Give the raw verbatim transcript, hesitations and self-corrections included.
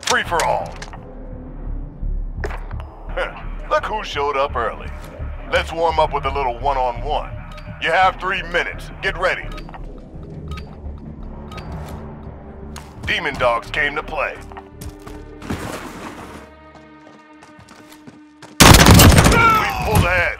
Free for all. Look who showed up early. Let's warm up with a little one-on-one. You have three minutes. Get ready. Demon Dogs came to play. We pulled ahead.